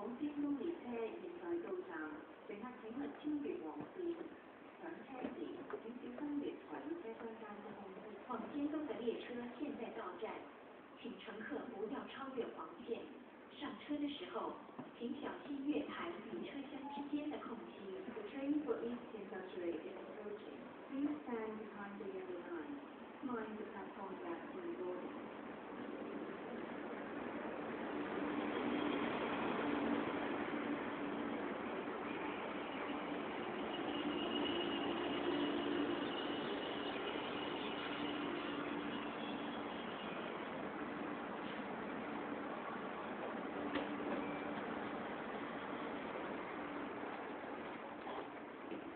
線都列車現在到站，乘客請勿超越黃線。上車時請小心月台與車廂間的空隙。黃線中的列車現在到站，請乘客不要超越黃線。上車的時候，請小心月台與車廂之間的空隙。The train for East Central is